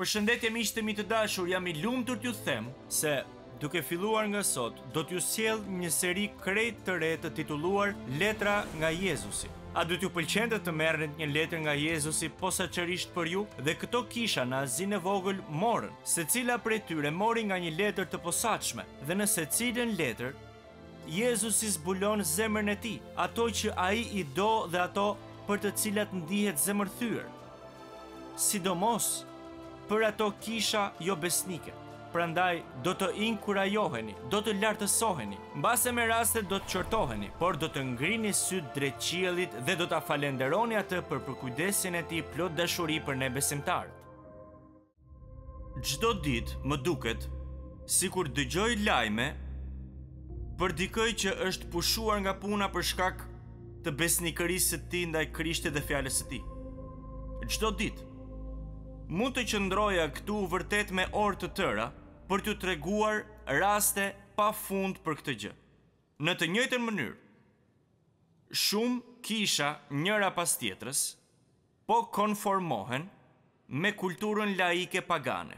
Përshëndetje miqtë mi të dashur, jam I lumtur t'ju them se duke filluar nga sot do t'ju sjell një seri krejt të re të titulluar Letra nga Jezusi. A do t'ju pëlqente të merrni një letër nga Jezusi posaçërisht për ju? Dhe këto kisha në Azinë e vogël morën, secila prej tyre mori nga një letër të posaçme, dhe në secilën letër Jezusi zbulon zemrën e tij, ato që ai I do dhe ato për të cilat ndihet zemërthyer. Sidomos për ato kisha jo besnike. Prandaj do të inkurajoheni, do të lartësoheni, mbase me raste do të qortoheni, por do të ngrini syt drejt qiellit dhe do ta falenderoni atë për përkujdesin e tij plot dashuri për ne besimtarët. Çdo ditë më duket sikur dëgjoj lajme për dikë që është pushuar nga puna për shkak të besnikërisë së tij ndaj Krishtit dhe fjalës së tij. Çdo ditë mund të qëndroja këtu vërtet me orë të tëra për t'ju treguar raste pa fund për këtë gjë. Në të njëjtën mënyrë, shumë kisha njëra pas tjetrës po konformohen me kulturën laike pagane.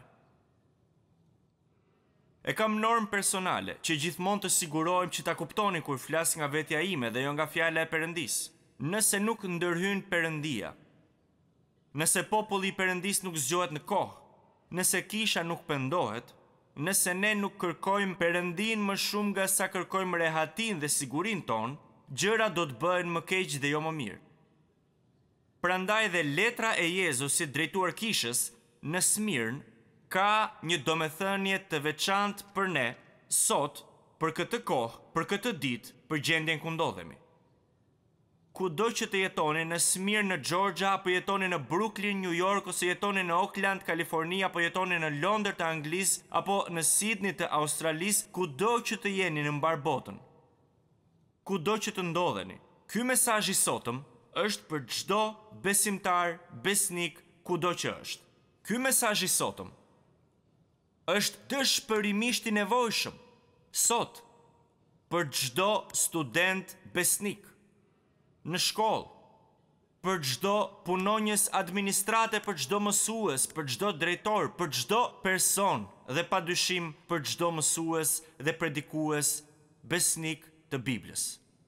E kam normë personale që gjithmonë të sigurohem që ta kuptoni kur flas nga vetja ime dhe jo nga fjala e Perëndis. Nëse nuk ndërhyn Perëndia, nëse populli I Perëndis nuk zgjohet në kohë, nëse kisha nuk pendohet, nëse ne nuk kërkojmë Perëndin më shumë nga sa kërkojmë rehatin dhe sigurin ton, gjëra do të bëhen më keq dhe jo më mirë. Prandaj dhe letra e Jezusit drejtuar kishës në Smirn ka një domethënie të veçantë për ne sot, për këtë kohë, për këtë ditë, për gjendjen ku ndodhemi. Kudo që të jetoni në Smirn në Georgia, apo jetoni në Brooklyn, New York, ose jetoni në Oakland, Kalifornia, apo jetoni në Londër të Anglisë, apo në Sydney të Australisë, kudo që të jeni në mbar botën, kudo që të ndodheni, ky mesazh I sotëm është për çdo besimtar, besnik, kudo që është. Ky mesazh I sotëm është dëshpërimisht I nevojshëm sot për çdo student besnik në shkollë, për çdo punonjës administrate, për çdo mësues, për çdo drejtor, për çdo person dhe padyshim për çdo mësues dhe predikues besnik të Biblës.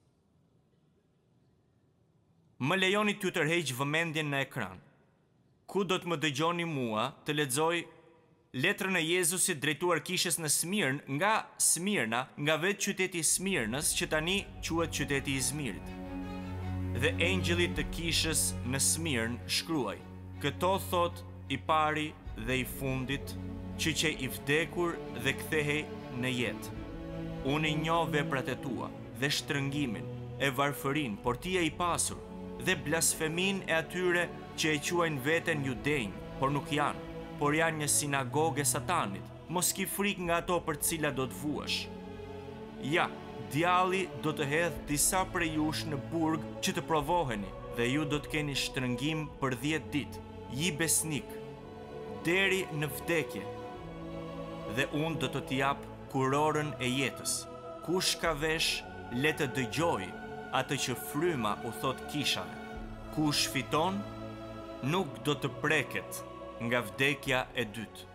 Më lejoni t'ju tërheq vëmendjen në ekran. Ku do të më dëgjoni mua të lexoj letrën e Jezusit drejtuar kishës në Smirn nga Smirna, nga vetë qyteti I Smirnës, që tani quhet qyteti I Izmirit. Dhe engjëlli të kishës në Smirn shkruaj: këto thot I pari dhe I fundit, që I vdekur dhe kthehej në jetë. Unë I njoh veprat e tua dhe shtrëngimin, e varfërinë, por ti je I pasur, dhe blasfemin e atyre që e quajnë veten judenj, por nuk janë, por janë një sinagogë e Satanit. Mos ki frikë nga ato për të cilat do të vuash. Ja, djalli do të hedh disa prej jush në burg që të provoheni, dhe ju do të keni shtrëngim për 10 ditë, ji besnik, deri në vdekje, dhe unë do të t'jap kurorën e jetës. Kush ka vesh, le të dëgjoj atë që fryma u thot kishave. Kush fiton, nuk do të preket nga vdekja e dytë.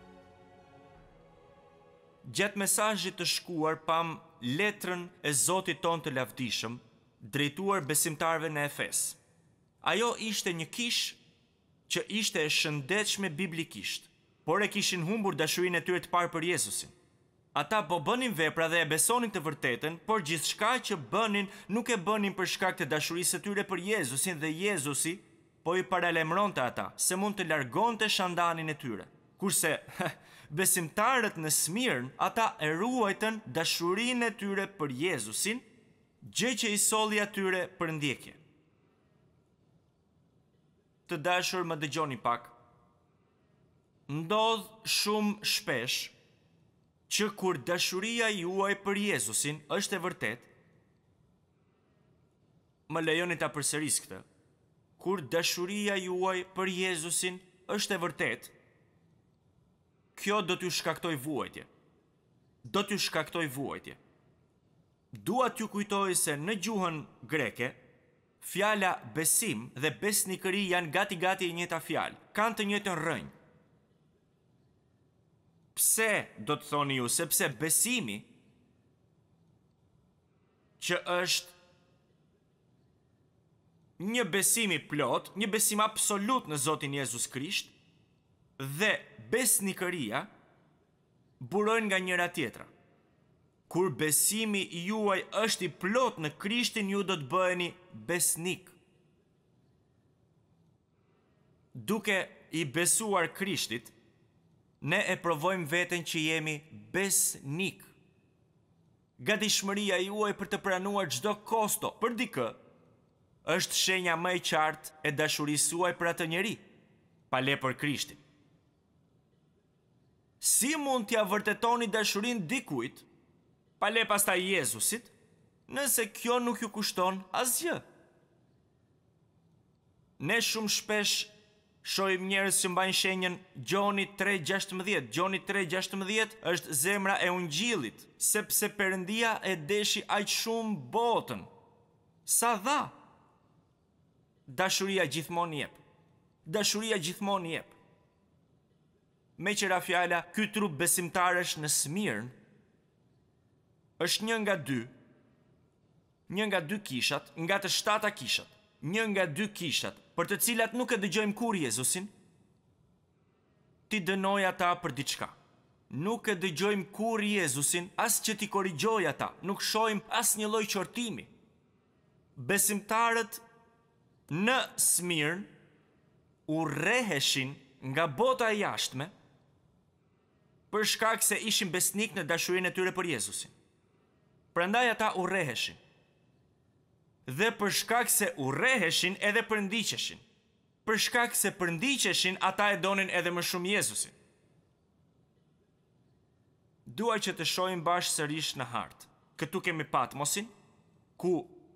Gjatë mesazhit të shkuar pam letrën e Zotit ton të lavdishëm, drejtuar besimtarëve në Efes. Ajo ishte një kishë që ishte e shëndetshme biblikisht, por e kishin humbur dashurinë e tyre të parë për Jezusin. Ata po bënin vepra dhe e besonin të vërtetën, por gjithçka që bënin nuk e bënin për shkak të dashurisë së tyre për Jezusin, dhe Jezusi po I paralajmëronte ata se mund të largonte shandanin e tyre. Kurse besimtarët në Smirn, ata e ruajtën dashurinë e tyre për Jezusin, gjë që I solli atyre për ndjekje. Të dashur, më dëgjoni pak. Ndodh shumë shpesh që kur dashuria juaj për Jezusin është e vërtet, më lejoni ta përsëris këtë. Kur dashuria juaj për Jezusin është e vërtet, kjo do t'ju shkaktoj vuajtje. Do t'ju shkaktoj vuajtje. Dua t'ju kujtoj se në gjuhën greke, fjala besim dhe besnikëri janë gati e njëjta fjalë, kanë të njëjtën rrënjë. Pse do të thoni ju? Sepse besimi që është një besimi plot, një besim absolut në Zotin Jezus Krisht dhe besnikëria burojnë nga njëra tjetra. Kur besimi juaj është i plot në Krishtin, ju do të bëheni besnik. Duke i besuar Krishtit, ne e provojmë veten që jemi besnik. Gatishmëria juaj për të pranuar çdo kosto për dikë është shenja më e qartë e dashurisë suaj për atë njeri, pa le për Krishtin. Si mund t'ja vërtetoni dashurinë dikujt, pa le pastaj Jezusit, nëse kjo nuk ju kushton asgjë? Ne shumë shpesh shohim njerëz që mbajnë shenjën Gjoni 3:16. Gjoni 3:16 është zemra e ungjillit, sepse Perëndia e deshi aq shumë botën. Sa dha? Dashuria gjithmonë jep. Dashuria gjithmonë jep. Me qëra fjala, ky trup besimtarësh në Smirn është një nga dy kishat, nga të 7 kishat, një nga 2 kishat, për të cilat nuk e dëgjojmë kur Jezusin, ti dënoj ata për diçka. Nuk e dëgjojmë kur Jezusin, as që ti korrigjoj ata, nuk shohim as një lloj qortimi. Besimtarët në Smirn u rreheshin nga bota e jashtme për shkak se ishin besnik në dashurinë e tyre për Jezusin. Prandaj ata u rreheshin. Dhe për shkak se u rreheshin edhe përndiqeshin. Për shkak se përndiqeshin, ata e donin edhe më shumë Jezusin. Dua që të shohim bashkë sërish në hartë. Këtu kemi Patmosin, ku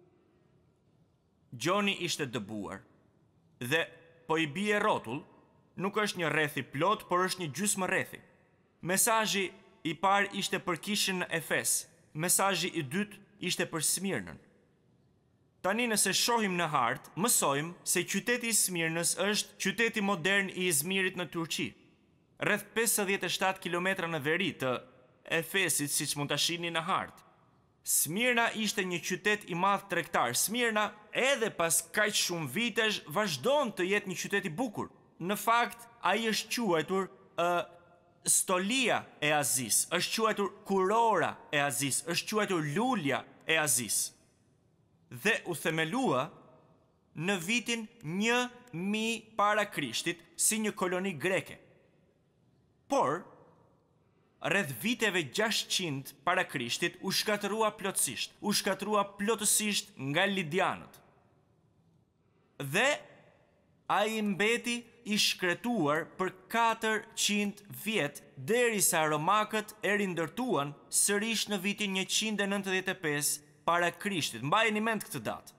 Gjoni ishte dëbuar dhe po i bie rrotull, nuk është një rrethi plot, por është një gjysmë rrethi. Mesazhi i parë ishte për kishën në Efes, mesazhi i dytë ishte për Smirnën. Tani nëse shohim në hartë, mësojmë se qyteti i Smirnës është qyteti modern i Izmirit në Turqi, rreth 57 kilometra në veri të Efesit, siç mund ta shihni në hartë. Smirna ishte një qytet i madh tregtar. Smirna, edhe pas kaq shumë vitesh, vazhdon të jetë një qytet i bukur. Në fakt, ai është quajtur Stolia e Azis, është quajtur Kurora e Azis, është quajtur Lulja e Azis. Dhe u themelua në vitin 1000 para Krishtit si një koloni greke. Por rreth viteve 600 para Krishtit u shkatërua plotësisht nga Lidianët. Dhe ai mbeti i shkretuar për 400 vjet derisa romakët e rindërtuan sërish në vitin 195 para Krishtit. Mbajeni mend këtë datë.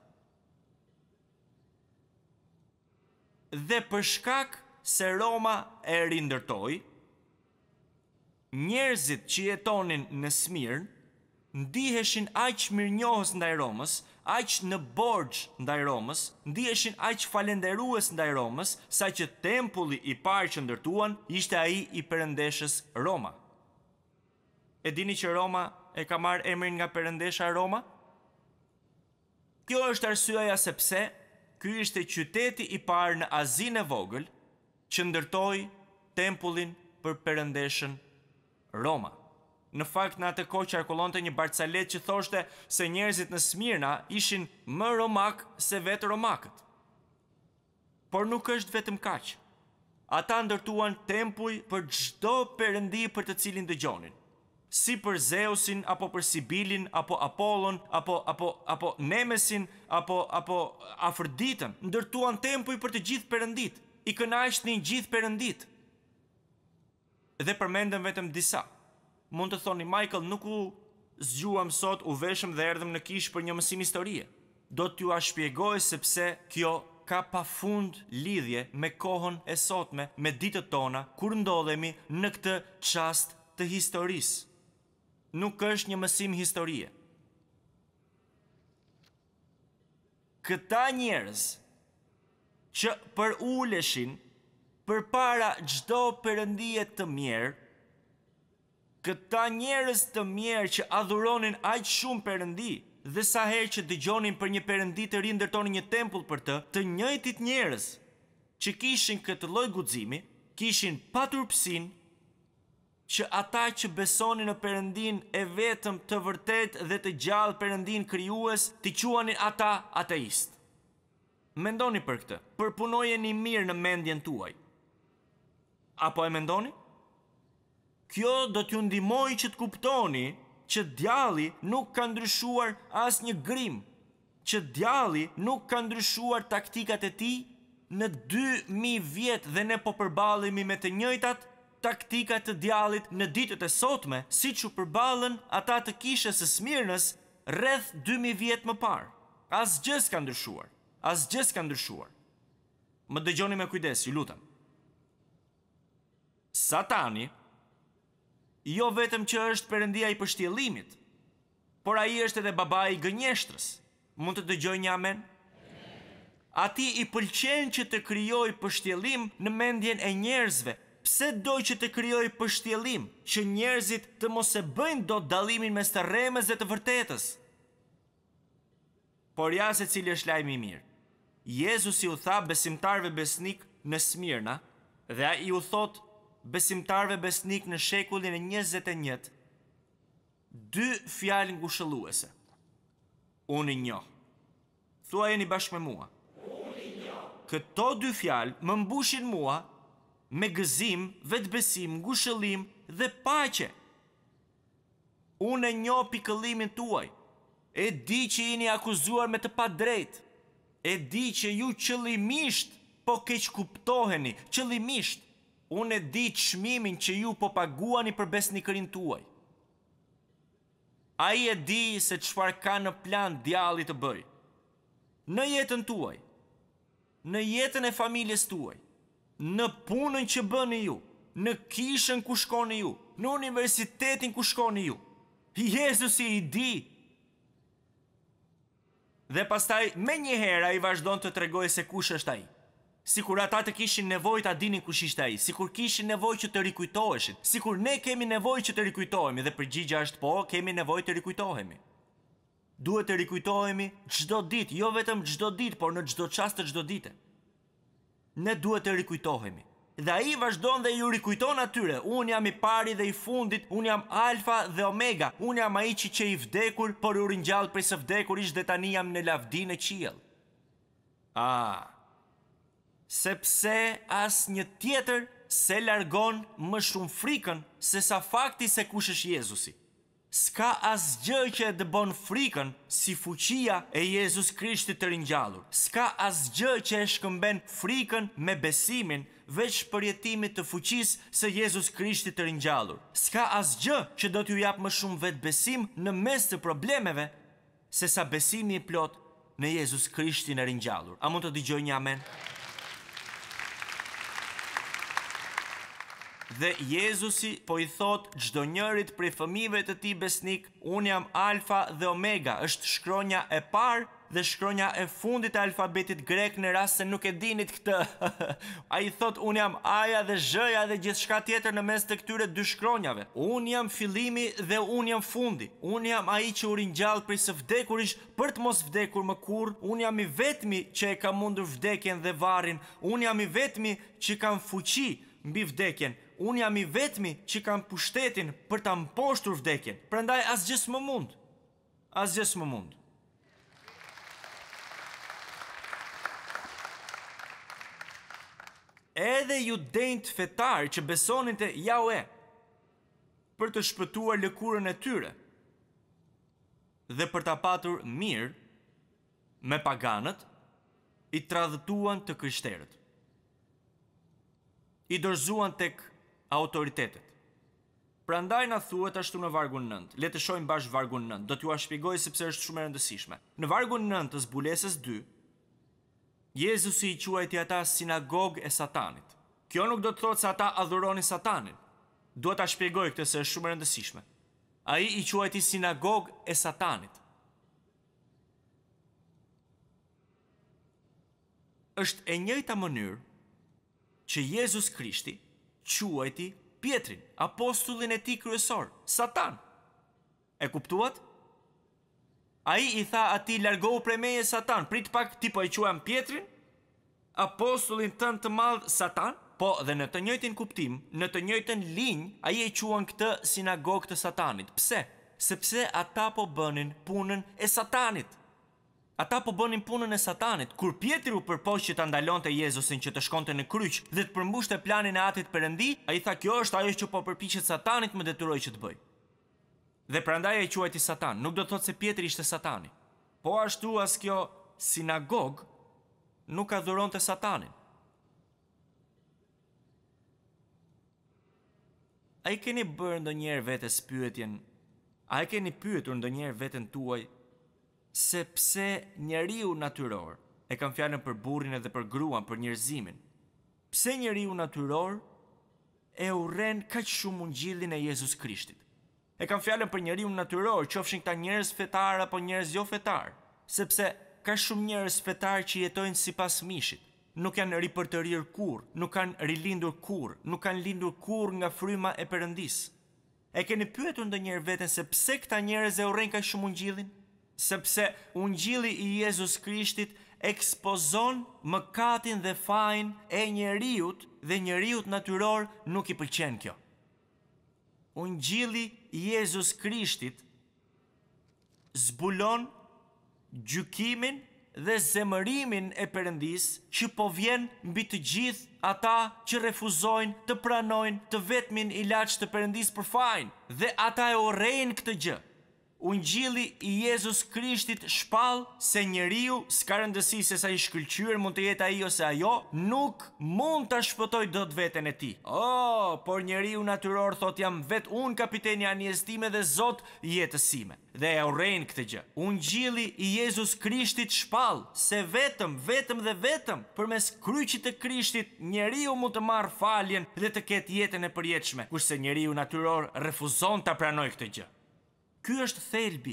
Dhe për shkak se Roma e rindërtoi, njerëzit që jetonin në Smirn ndiheshin aq mirënjohës ndaj Romës, aq në borxh ndaj Romës, ndiheshin aq falenderues ndaj Romës, saqë tempulli i parë që ndërtuan ishte ai i perëndeshës Roma. E dini që Roma e ka marrë emrin nga perëndesha Roma? Kjo është arsyeja sepse ky ishte qyteti i parë në Azinë e vogël që ndërtoi tempullin për perëndeshën Roma. Në fakt, në atë kohë qarkullonte një barcalet që thoshte se njerëzit në Smirna ishin më romak se vetë romakët. Por nuk është vetëm kaq. Ata ndërtuan tempuj për çdo perëndi për të cilin dëgjonin. Si për Zeusin, apo për Sibilin, apo Apollon, apo Nemesin, apo Afroditën. Ndërtuan tempuj për të gjithë perëndit. I kënaqnin gjithë perëndit. Dhe përmendëm vetëm disa. Mund të thoni, Michael, nuk u zgjuam sot, u veshëm dhe erdhëm në kishë për një mësim historie. Do t'ju a shpjegoj sepse kjo ka pafund lidhje me kohën e sotme, me ditët tona, kur ndodhemi në këtë çast të historisë. Nuk është një mësim historie. Këta njerëz që për uleshin për para gjdo përëndije të mjerë, Këta njerëz të mirë që adhuronin aq shumë Perëndi, dhe sa herë që dëgjonin për një Perëndi të ri ndërtonin një tempull për të njëjtit njerëz që kishin këtë lloj guximi, kishin paturpsinë që ata që besonin në Perëndin e vetëm të vërtet dhe të gjallë Perëndin krijues, t'i quanin ata ateist. Mendoni për këtë, përpunojeni mirë në mendjen tuaj. Apo e mendoni? Kjo do t'ju ndihmojë që të kuptoni që djalli nuk ka ndryshuar as një grim, që djalli nuk ka ndryshuar taktikat e tij në 2000 vjet dhe ne po përballemi me të njëjtat taktikat të djallit në ditët e sotme, siç u përballen ata të kishës së Smirnës rreth 2000 vjet më parë. Asgjë s'ka ndryshuar. Asgjë s'ka ndryshuar. Më dëgjoni me kujdes, ju lutem. Satani jo vetëm që është perëndia i përshtjellimit, por ai është edhe babai i gënjeshtrës. Mund të dëgjoj një amen? Ati i pëlqen që të krijojë përshtjellim në mendjen e njerëzve. Pse doj që të krijojë përshtjellim, që njerëzit të mos e bëjnë dot dallimin mes të rremës dhe të vërtetës? Por ja se cili është lajmi i mirë. Jezusi u tha besimtarëve besnik në Smirna, dhe ai u thot besimtarëve besnik në shekullin e 21, 2 fjalë ngushëlluese. Unë i njoh. Thuajeni bashkë me mua. Unë i njoh. Këto 2 fjalë më mbushin mua me gëzim, vetbesim, ngushëllim dhe paqe. Unë e njoh pikëllimin tuaj. E di që jeni akuzuar me të padrejtë. E di që ju qëllimisht po keq kuptoheni, qëllimisht. Unë e di çmimin që ju po paguani për besnikërinë tuaj. Ai e di se çfarë ka në plan djalli të bëj. Në jetën tuaj, në jetën e familjes tuaj, në punën që bëni ju, në kishën ku shkoni ju, në universitetin ku shkoni ju. Jezusi i di. Dhe pastaj me një herë ai vazhdon të tregojë se kush është ai. Sikur ata të kishin nevojë ta dinin kush ishte ai, sikur kishin nevojë që të rikujtoheshin, sikur ne kemi nevojë që të rikujtohemi, dhe përgjigjja është po, kemi nevojë të rikujtohemi. Duhet të rikujtohemi çdo ditë, jo vetëm çdo ditë, por në çdo çast të çdo dite. Ne duhet të rikujtohemi. Dhe ai vazhdon dhe ju rikujton atyre, unë jam i pari dhe i fundit, unë jam Alfa dhe Omega, unë jam ai që i vdekur, por u ringjall prej së vdekurisë dhe tani jam në lavdi në qiell. Sepse as një tjetër se largon më shumë frikën se sa fakti se kush është Jezusi. S'ka asgjë që e dëbon frikën si fuqia e Jezus Krishtit të ringjallur. S'ka asgjë që e shkëmben frikën me besimin veç përjetimit të fuqisë së Jezus Krishtit të ringjallur. S'ka asgjë që do t'ju jap më shumë vetë besim në mes të problemeve se sa besimi i plot në Jezus Krishtin e ringjallur. A mund të dëgjoj një amen? Dhe Jezusi po i thot çdo njërit prej fëmijëve të tij besnik, unë jam Alfa dhe Omega, është shkronja e parë dhe shkronja e fundit e alfabetit grek në rast se nuk e dinit këtë. Ai thot unë jam A-ja dhe Z-ja dhe gjithçka tjetër në mes të këtyre 2 shkronjave. Unë jam fillimi dhe unë jam fundi. Unë jam ai që u ringjall prej së vdekurish për të mos vdekur më kurrë. Unë jam i vetmi që e ka mundur vdekjen dhe varrin. Unë jam i vetmi që kam fuqi mbi vdekjen. Unë jam i vetmi që kam pushtetin për ta mposhtur vdekjen. Prandaj asgjë s'më mund. Asgjë s'më mund. Edhe judenjt fetar që besonin te Jahve për të shpëtuar lëkurën e tyre dhe për ta patur mirë me paganët, i tradhtuan të krishterët. I dorëzuan tek autoritetet. Prandaj na thuhet ashtu në vargun 9. Le të shohim bashkë vargun 9. Do t'ju shpjegoj sepse është shumë e rëndësishme. Në vargun 9 të zbulesës 2, Jezusi i quajti ata sinagogë e Satanit. Kjo nuk do të thotë se ata adhuronin Satanin. Duhet ta shpjegoj këtë se është shumë e rëndësishme. Ai i quajti sinagogë e Satanit. Është e njëjta mënyrë që Jezus Krishti quajti Pietrin, apostullin e tij kryesor, Satan. E kuptuat? Ai i tha atij, largohu prej meje Satan, prit pak, ti po e quajm Pietrin, apostullin tënd të madh Satan, po dhe në të njëjtin kuptim, në të njëjtën linjë, ai e quan këtë sinagogë të Satanit. Pse? Sepse ata po bënin punën e Satanit. Ata po bënin punën e Satanit. Kur Pietri u përpoq që ta ndalonte Jezusin që të shkonte në kryq dhe të përmbushte planin e Atit Perëndi, ai tha, kjo është ajo që po përpiqet Satanit më detyroj që të bëj. Dhe prandaj ai quajti Satan. Nuk do të thotë se Pietri ishte Satani. Po ashtu as kjo sinagog nuk adhuronte Satanin. A i keni bërë ndonjëherë vetes pyetjen, a i keni pyetur ndonjëherë veten tuaj se pse njeriu natyror, e kam fjalën për burrin edhe për gruan, për njerëzimin, pse njeriu natyror e urren kaq shumë ungjillin e Jezus Krishtit? E kam fjalën për njeriu natyror, qofshin këta njerëz fetar apo njerëz jo fetar, sepse ka shumë njerëz fetar që jetojnë sipas mishit. Nuk janë ripërtërir kur, nuk kanë rilindur kur, nuk kanë lindur kur nga fryma e Perëndis. E keni pyetur ndonjëherë veten se pse këta njerëz e urrejnë kaq shumë ungjillin? Sepse ungjilli i Jezus Krishtit ekspozon mëkatin dhe fajin e njeriut dhe njeriut natyror nuk i pëlqen kjo. Ungjilli i Jezus Krishtit zbulon gjykimin dhe zemërimin e Perëndis që po vjen mbi të gjithë ata që refuzojnë të pranojnë të vetmin ilaç të Perëndis për fajin, dhe ata e urrejnë këtë gjë. Ungjilli i Jezus Krishtit shpall se njeriu, s'ka rëndësi se sa i shkëlqyer mund të jetë ai ose ajo, nuk mund ta shpëtojë dot veten e tij. Por njeriu natyror thot, jam vet unë kapiteni i anijes time dhe Zot i jetës sime. Dhe e urrejnë këtë gjë. Ungjilli i Jezus Krishtit shpall se vetëm përmes kryqit të Krishtit njeriu mund të marrë faljen dhe të ketë jetën e përjetshme, kurse njeriu natyror refuzon ta pranojë këtë gjë. Ky është thelbi.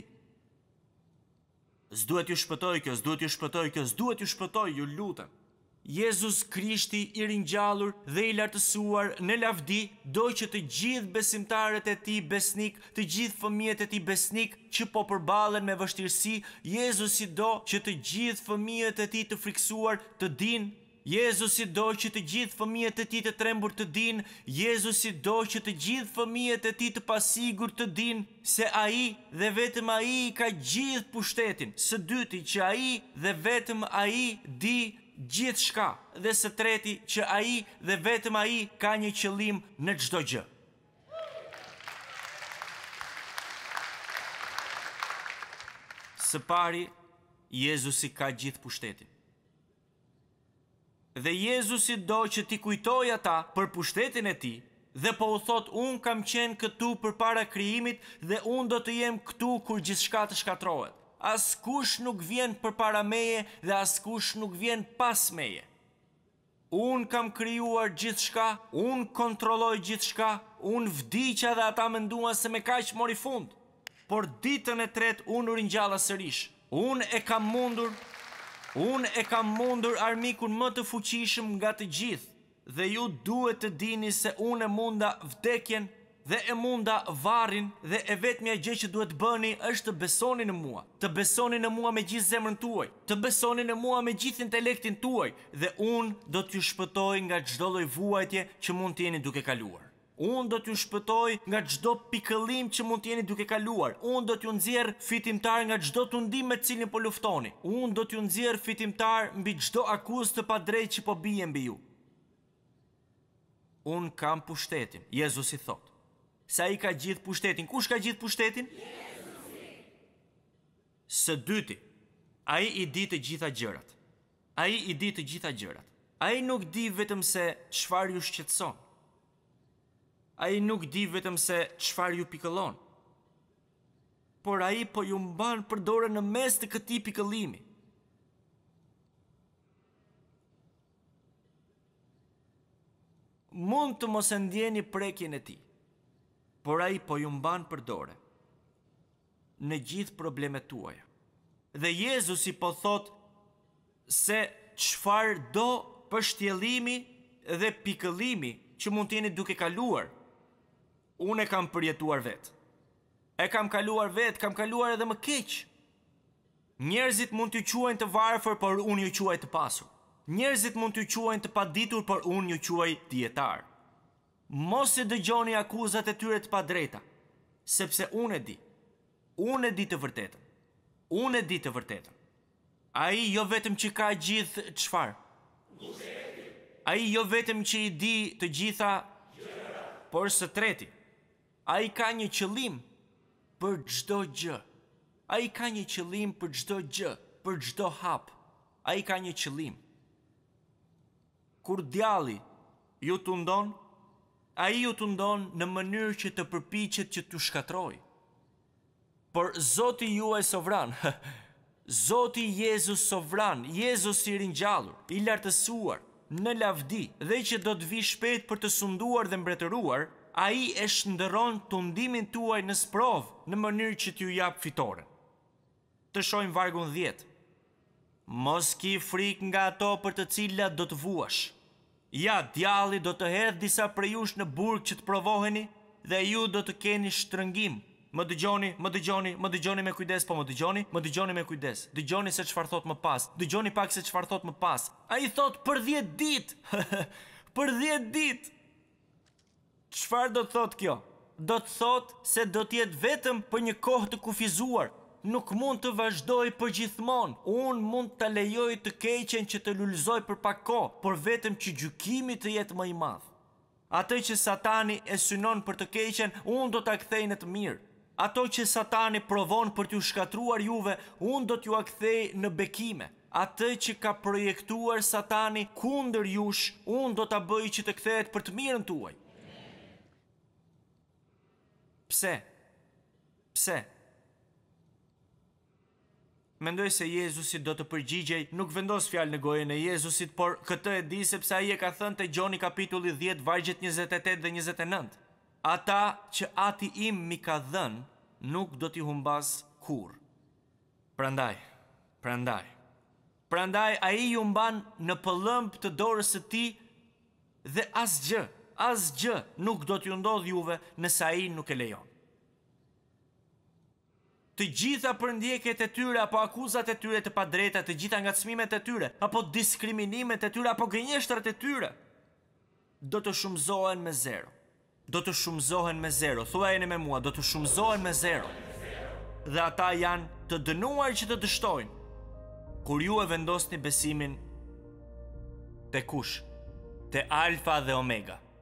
S'duhet ju shpëtoj kjo, s'duhet ju shpëtoj, ju lutem. Jezus Krishti i ringjallur dhe i lartësuar në lavdi do që të gjithë besimtarët e tij besnik, të gjithë fëmijët e tij besnik që po përballen me vështirësi, Jezusi do që të gjithë fëmijët e tij të friksuar të dinë, Jezusi do që të gjithë fëmijët e tij të trembur të dinë, Jezusi do që të gjithë fëmijët e tij të pasigur të dinë se ai dhe vetëm ai ka gjithë pushtetin. Së dyti që ai dhe vetëm ai di gjithçka, dhe së treti që ai dhe vetëm ai ka një qëllim në çdo gjë. Së pari, Jezusi ka gjithë pushtetin. Dhe Jezusi do që t'i kujtoj ata për pushtetin e tij, dhe po u thot, unë kam qenë këtu përpara krijimit dhe unë do të jem këtu kur gjithçka të shkatrohet. Askush nuk vjen përpara meje dhe askush nuk vjen pas meje. Unë kam krijuar gjithçka, unë kontrolloj gjithçka, unë vdiqa dhe ata menduan se me kaq mori fund. Por ditën e tretë unë u ringjalla sërish. Unë e kam mundur armikun më të fuqishëm nga të gjithë, dhe ju duhet të dini se unë e munda vdekjen dhe e munda varrin, dhe e vetmja gjë që duhet bëni është të besoni në mua. Të besoni në mua me gjithë zemrën tuaj, të besoni në mua me gjithë intelektin tuaj, dhe unë do t'ju shpëtoj nga çdo lloj vuajtje që mund t'jeni duke kaluar. Unë do t'ju shpëtoj nga çdo pikëllim që mund t'jeni duke kaluar. Unë do t'ju nxjerr fitimtar nga çdo tundim me cilin po luftoni. Unë do t'ju nxjerr fitimtar mbi çdo akuzë të padrejtë që po bie mbi ju. Unë kam pushtetin, Jezusi thot. Se ai ka gjithë pushtetin. Kush ka gjithë pushtetin? Jezusi. Së dyti, ai i di të gjitha gjërat. Ai nuk di vetëm se çfarë ju shqetëson. Ai nuk di vetëm se çfarë ju pikëllon, por ai po ju mban për dorë në mes të këtij pikëllimi. Mund të mos e ndjeni prekjen e tij, por ai po ju mban për dorë në gjithë problemet tuaja. Dhe Jezusi po thot se çfarë do pështjellimi dhe pikëllimi që mund t'jeni duke kaluar, Unë e kam përjetuar vetë. E kam kaluar vetë, kam kaluar edhe më keq. Njerëzit mund t'ju quajnë të varfër, por unë ju quaj të pasur. Njerëzit mund t'ju quajnë të paditur, por unë ju quaj dietar. Mos e dëgjoni akuzat e tyre të padrejta, sepse unë e di. Unë e di të vërtetën. Unë e di të vërtetën. Ai jo vetëm që ka gjithë çfarë. Ai jo vetëm që i di të gjitha, por së treti, ai ka një qëllim për çdo gjë. Ai ka një qëllim për çdo gjë, për çdo hap. Ai ka një qëllim. Kur djalli ju tundon, ai ju tundon në mënyrë që të përpiqet që t'ju shkatrojë. Por Zoti juaj sovran, Zoti Jezus sovran, Jezus i ringjallur, i lartësuar, në lavdi dhe që do të vi shpejt për të sunduar dhe mbretëruar, ai e shndërron tundimin tuaj në sprovë në mënyrë që t'ju jap fitoren. Të shohim vargun 10. Mos ki frikë nga ato për të cilat do të vuash. Ja, djalli do të hedhë disa prej jush në burg që të provoheni dhe ju do të keni shtrëngim. Më dëgjoni me kujdes, po më dëgjoni me kujdes. Dëgjoni se çfarë thot më pas. Dëgjoni pak se çfarë thot më pas. Ai thot për 10 ditë. Për 10 ditë. Çfarë do të thot kjo? Do të thot se do të jetë vetëm për një kohë të kufizuar. Nuk mund të vazhdoj për gjithmonë. Unë mund të lejoj të keqen që të lulëzoj për pak kohë, por vetëm që gjykimi të jetë më i madh. Atë që Satani e synon për të keqen, unë do ta kthej në të mirë. Ato që Satani provon për t'ju shkatruar juve, unë do t'ju kthej në bekime. Atë që ka projektuar Satani kundër jush, unë do ta bëj që të kthehet për të mirën tuaj. Pse? Pse? Mendoj se Jezusi do të përgjigjej, nuk vendos fjalë në gojën e Jezusit, por këtë e di sepse ai e ka thënë te Gjoni kapitulli 10 vargjet 28 dhe 29. Ata që Ati im mi ka dhënë, nuk do t'i humbas kurrë. Prandaj ai ju mban në pëllëmb të dorës së tij dhe asgjë nuk do t'ju ndodh juve nëse ai nuk e lejon. Të gjitha përndjekjet e tyre apo akuzat e tyre të padrejta, të gjitha ngacmimet e tyre, apo diskriminimet e tyre, apo gënjeshtrat e tyre, do të shumëzohen me 0. Do të shumëzohen me 0. Thuajeni me mua, do të shumëzohen me 0. Dhe ata janë të dënuar që të dështojnë. Kur ju e vendosni besimin te kush? Te Alfa dhe Omega.